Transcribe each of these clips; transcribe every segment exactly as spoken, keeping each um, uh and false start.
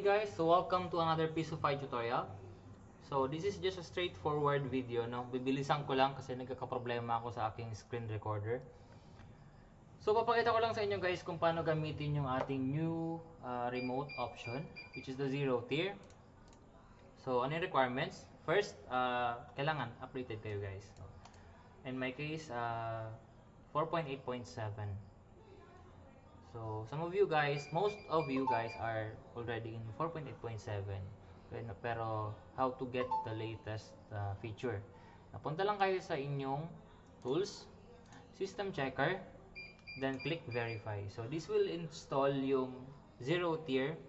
guys, so welcome to another Pisofy tutorial. So this is just a straightforward video, no? Bibilisan ko lang kasi nagkakaproblema ako sa aking screen recorder. So papakita ko lang sa inyo guys kung paano gamitin yung ating new uh, remote option, which is the zero tier. So ano yung requirements? First, uh, kailangan updated kayo guys. So, in my case, uh, four point eight point seven. So, some of you guys, most of you guys are already in four point eight point seven. Pero, how to get the latest uh, feature? Napunta lang kayo sa inyong tools, system checker, then click verify. So, this will install yung zero tier.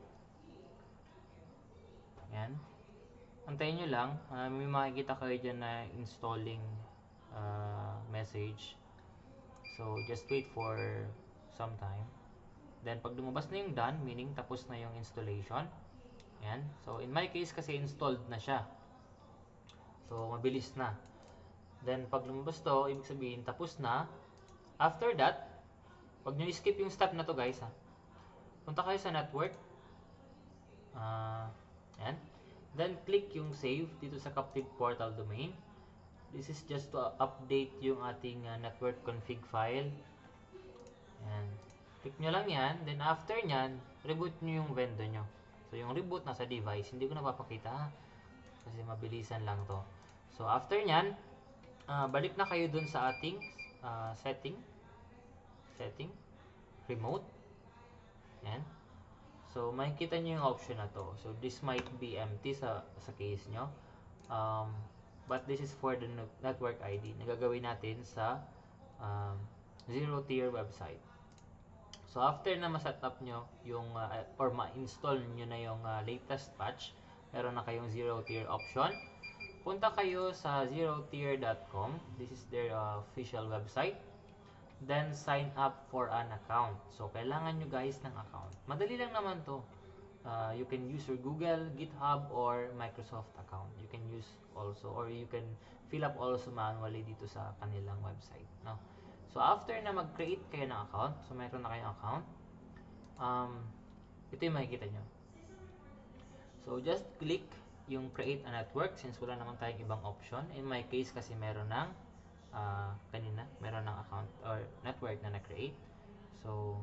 Yan. Antayin nyo lang. Uh, may makikita kayo dyan na installing uh, message. So, just wait for some time. Then, pag lumabas na yung done, meaning tapos na yung installation. Yan. So, in my case kasi installed na siya. So, mabilis na. Then, pag lumabas to, ibig sabihin, tapos na. After that, pag nyo skip yung step na to guys, ha. Punta kayo sa network. Uh, yan. Then, click yung save dito sa Captive Portal Domain. This is just to update yung ating uh, network config file. Yan. Click nyo lang yan. Then after nyan, reboot nyo yung vendor nyo. So yung reboot nasa device, hindi ko napapakita ha? Kasi mabilisan lang to. So after nyan, uh, balik na kayo dun sa ating uh, setting. Setting. Remote. Yan. So makikita nyo yung option na to. So this might be empty sa, sa case nyo. Um, but this is for the network I D. Nagagawin natin sa um, zero tier website. So after na ma-set up nyo yung uh, or ma-install nyo na yung uh, latest patch, meron na kayong zero tier option. Punta kayo sa zero tier dot com. This is their uh, official website. Then sign up for an account. So kailangan nyo guys ng account. Madali lang naman to. Uh, you can use your Google, GitHub, or Microsoft account. You can use also, or you can fill up also manually dito sa kanilang website. No? So, after na mag-create kayo ng account, so mayroon na kayong account, um, ito yung makikita nyo. So, just click yung create a network since wala naman tayong ibang option. In my case, kasi meron ng, uh, kanina, meron ng account or network na na-create. So,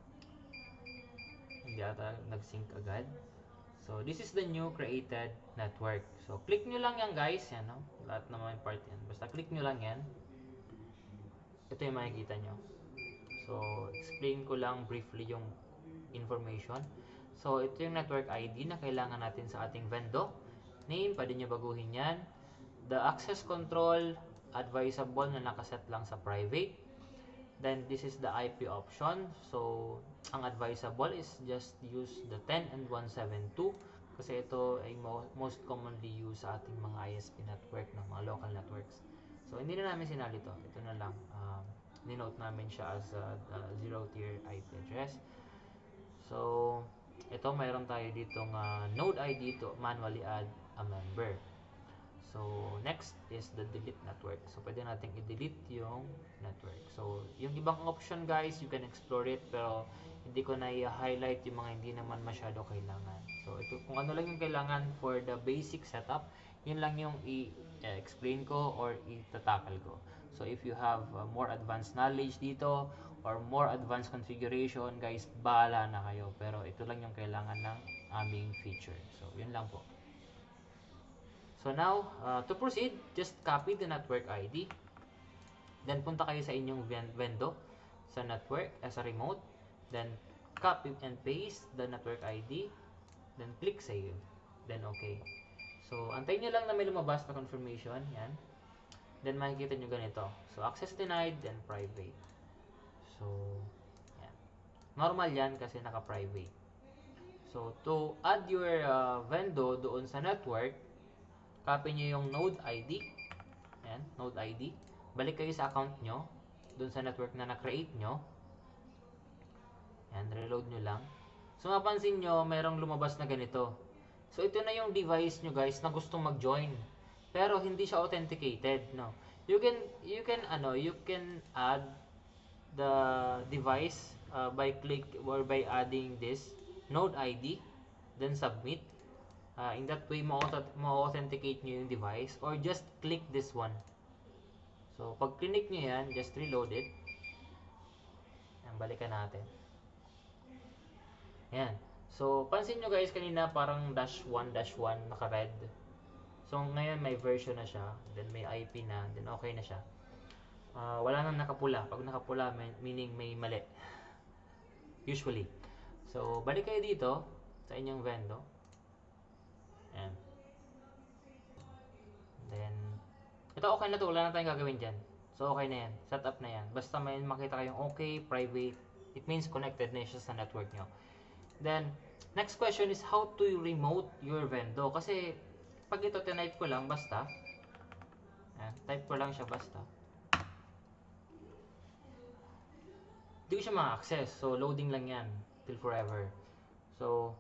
hindi ata nag-sync agad. So, this is the new created network. So, click nyo lang yan guys. Yan, no? Lahat naman yung part yan. Basta click nyo lang yan. Ito yung makikita nyo. So, explain ko lang briefly yung information. So, ito yung network I D na kailangan natin sa ating vendor. Name, pwede nyo baguhin yan. The access control, advisable na nakaset lang sa private. Then, this is the I P option. So, ang advisable is just use the ten and one seventy-two kasi ito ay mo most commonly used sa ating mga I S P network, ng mga local networks. So, hindi na namin sinali ito. Ito na lang. Um, ninote namin siya as a, a zero tier I P address. So, ito mayroon tayo ditong uh, node I D to manually add a member. So, next is the delete network. So, pwede natin i-delete yung network. So, yung ibang option guys, you can explore it. Pero, hindi ko na i-highlight yung mga hindi naman masyado kailangan. So, ito, kung ano lang yung kailangan for the basic setup, yun lang yung i-explain ko or itatakal ko. So, if you have uh, more advanced knowledge dito or more advanced configuration, guys, bahala na kayo. Pero, ito lang yung kailangan ng aming feature. So, yun lang po. So, now, uh, to proceed, just copy the network I D. Then, punta kayo sa inyong vendor sa network as a remote. Then, copy and paste the network I D. Then, click save. Then, okay. So, antayin nyo lang na may lumabas na confirmation. Yan. Then, makikita nyo ganito. So, access denied, then private. So, yan. Normal yan kasi naka-private. So, to add your uh, vendor doon sa network, copy nyo yung node I D. Yan, node I D. Balik kayo sa account nyo, doon sa network na na-create nyo. Yan, reload nyo lang. So, mapansin nyo, merong lumabas na ganito. So, ito na yung device nyo guys na gustong mag-join. Pero, hindi siya authenticated, no? You can, you can, ano, you can add the device uh, by click or by adding this node I D. then submit. Uh, in that way, ma-authenticate nyo yung device, or just click this one. So, pag click nyo yan, just reload it. Yan, balikan natin. Yan. So, pansin nyo guys, kanina parang dash one, dash one, naka-red. So, ngayon may version na siya, then may I P na, then okay na siya. Uh, wala nang nakapula. Pag nakapula, may, meaning may mali. Usually. So, balik kayo dito sa inyong Vendo. Yan. Then, ito okay na to. Wala na tayong gagawin dyan. So, okay na yan. Set up na yan. Basta may makita kayong okay, private, it means connected na siya sa network nyo. Then, next question is how to remote your Vendo. Kasi, pag ito, tinype ko lang, basta. Yan, type ko lang siya, basta. Hindi ko siya ma-access. So, loading lang yan till forever. So,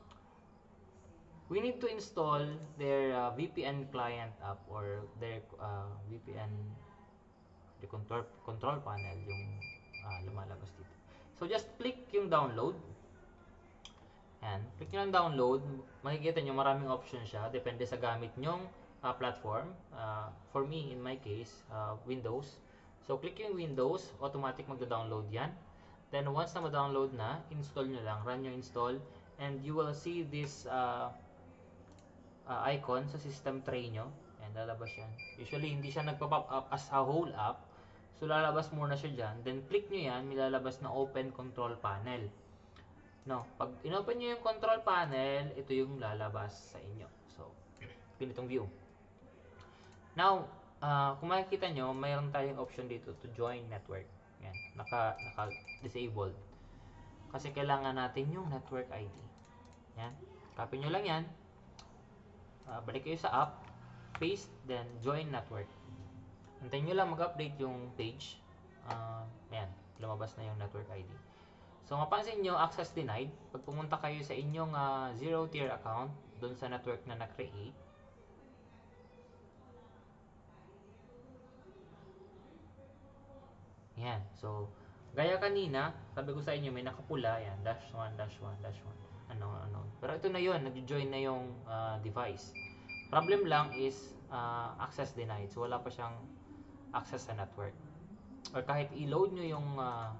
we need to install their uh, V P N client app or their uh, V P N the control, control panel yung uh, lumalabas dito. So, just click yung download. Yan. Click nyo lang download. Makikita nyo maraming options siya. Depende sa gamit nyong uh, platform. Uh, for me, in my case, uh, Windows. So, click yung Windows. Automatic magda-download yan. Then, once na ma-download na, install nyo lang. Run yung install. And you will see this uh, uh, icon sa system tray nyo. Ayan, lalabas yan. Usually, hindi siya nagpa-pop up as a whole app. So, lalabas muna siya dyan. Then, click nyo yan. May lalabas na Open Control Panel. No, pag inopen nyo yung control panel, ito yung lalabas sa inyo. So, ganitong view. Now, uh, kung makikita nyo, mayroon tayong option dito to join network. Yan, naka, naka-disabled. Kasi kailangan natin yung network I D. Yan, copy nyo lang yan. Uh, balik kayo sa app, paste, then join network. Hintayin nyo lang mag-update yung page. Uh, yan, lumabas na yung network I D. So, mapansin nyo, access denied. Pag pumunta kayo sa inyong uh, zero tier account, dun sa network na na-create, yan. So, gaya kanina, sabi ko sa inyo, may nakapula, yan, dash one, dash one, dash one, ano, ano. Pero ito na yun, nag-join na yung uh, device. Problem lang is, uh, access denied. So, wala pa siyang access sa network. Or kahit i-load nyo yung uh,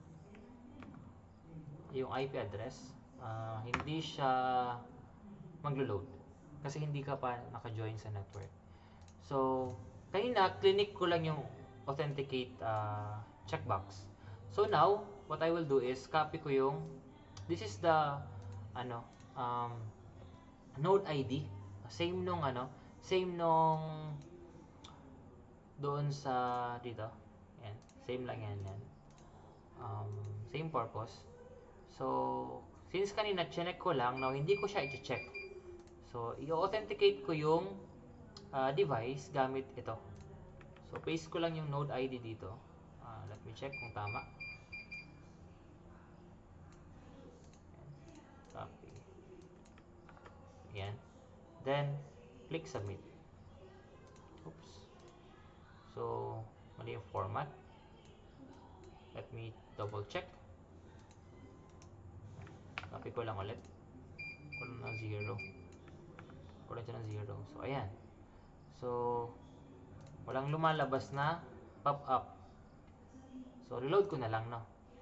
yung I P address, uh, hindi siya maglo-load kasi hindi ka pa naka-join sa network. So, kanina, clinic ko lang yung authenticate uh, checkbox. So now, what I will do is copy ko yung this is the ano um, node I D, same nung ano, same nung doon sa dito. Yan, same lang yan, yan. Um, same purpose. So, since kanina check ko lang, now hindi ko siya i-check. So, i-authenticate ko yung uh, device gamit ito. So, paste ko lang yung node I D dito. Uh, let me check kung tama. Copy. Yan. Then, click submit. Oops. So, mali yung format. Let me double check. Copy ko lang ulit. Kulang na zero. Kulang siya ng zero. So, ayan. So, walang lumalabas na pop-up. So, reload ko na lang, no?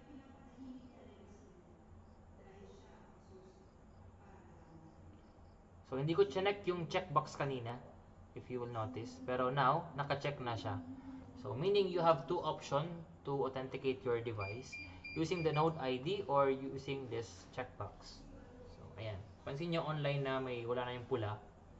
So, hindi ko check yung checkbox kanina, if you will notice. Pero now, naka-check na siya. So, meaning you have two options to authenticate your device. Using the node I D or using this checkbox. So, ayan. Pansin nyo online na may wala na yung pula.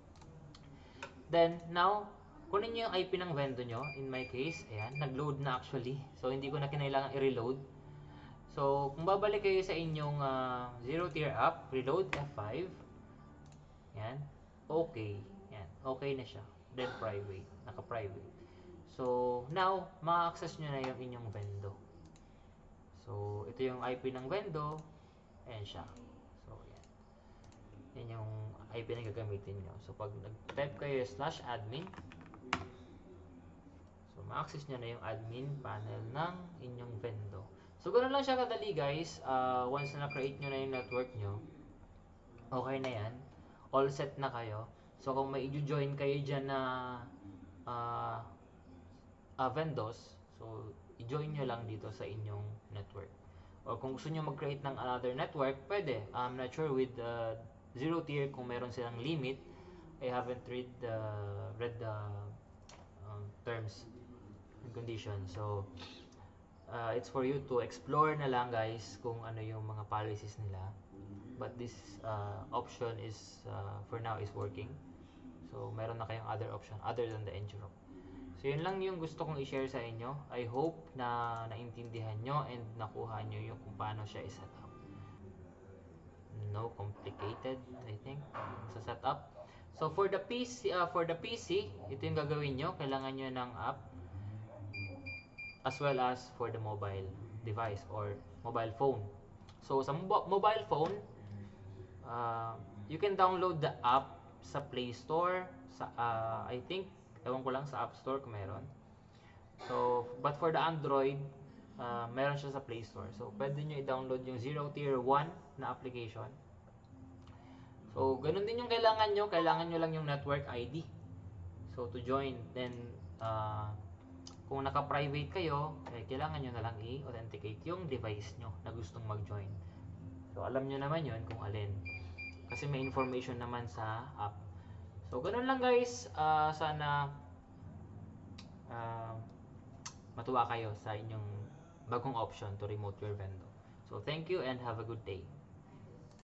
Then, now, kunin nyo yung I P ng Vendo nyo. In my case, ayan, nag-load na actually. So, hindi ko na kinailangan i-reload. So, kung babalik kayo sa inyong uh, zero tier app, reload F five. Ayan. Okay. Ayan. Okay na siya. Then, private. Naka-private. So, now, ma-access nyo na yung inyong Vendo. So, ito yung I P ng Vendo. Ayan siya. So, yan. Yan yung I P na gagamitin nyo. So, pag nag-type kayo slash admin, so, ma-access nyo na yung admin panel ng inyong Vendo. So, ganoon lang siya kadali guys. Uh, once na na-create nyo na yung network nyo, okay na yan. All set na kayo. So, kung may i-join kayo dyan na uh, uh, vendors, so, i-join nyo lang dito sa inyong network. Or kung gusto nyo mag-create ng another network, pwede. I'm not sure with uh, zero tier kung meron silang limit. I haven't read the, read the um, terms and conditions. So, uh, it's for you to explore na lang guys kung ano yung mga policies nila. But this uh, option is, uh, for now, is working. So, meron na kayong other option other than the Ngrok. So, yun lang yung gusto kong i-share sa inyo. I hope na naintindihan nyo and nakuha nyo yung kung paano siya i-set up. No complicated, I think, sa setup. So, for the P C, uh, for the P C, ito yung gagawin nyo. Kailangan nyo ng app as well as for the mobile device or mobile phone. So, sa mobile phone, uh, you can download the app sa Play Store, sa uh, I think, ewan ko lang sa App Store kung meron. So, but for the Android, uh, meron siya sa Play Store. So, pwede nyo i-download yung Zero Tier one na application. So, ganun din yung kailangan nyo. Kailangan nyo lang yung network I D. So, to join, then, uh, kung naka-private kayo, eh, kailangan nyo na lang i-authenticate yung device nyo na gustong mag-join. So, alam nyo naman yun kung alin. Kasi may information naman sa app. So, ganun lang guys. Uh, sana uh, matuwa kayo sa inyong bagong option to remote your vendor. So, thank you and have a good day.